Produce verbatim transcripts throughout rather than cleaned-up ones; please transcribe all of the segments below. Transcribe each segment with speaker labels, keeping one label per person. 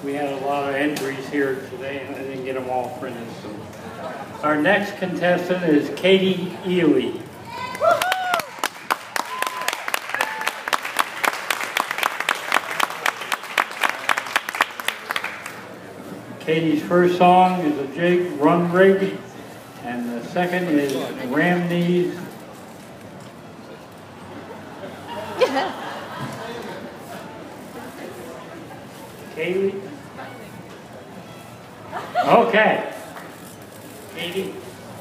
Speaker 1: We had a lot of entries here today, and I didn't get them all printed. So. Our next contestant is Katie Ely. Katie's first song is a jig, Run Rig, and the second is Ram Knees. Katie? Okay. Katie?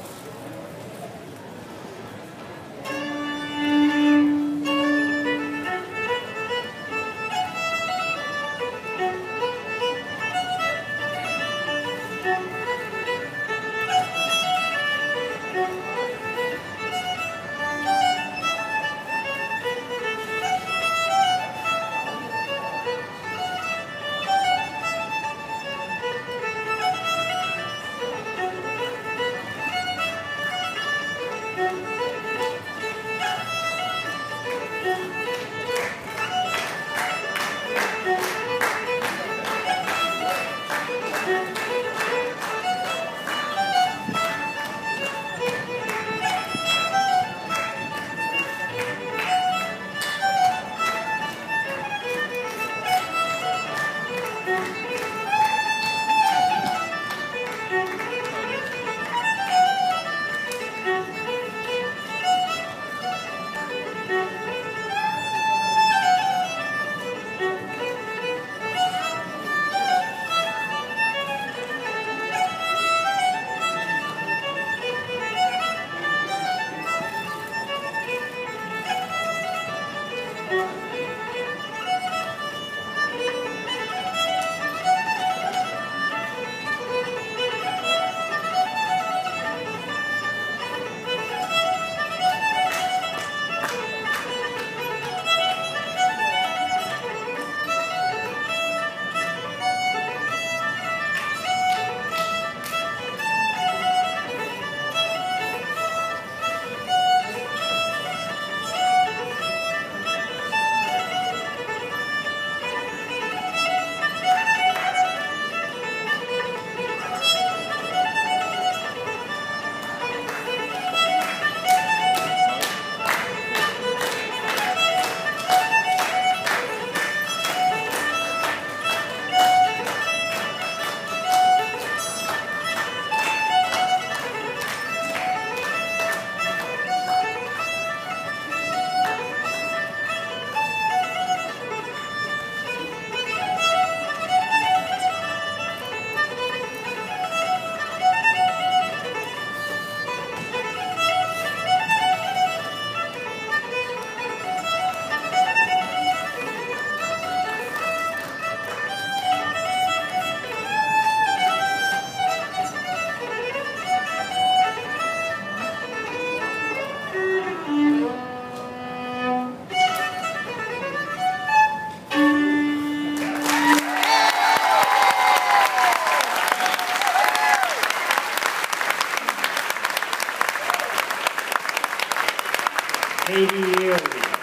Speaker 1: Katie Ely.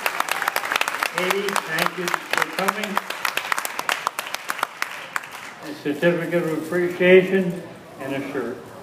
Speaker 1: Katie, thank you for coming. A certificate of appreciation and a shirt.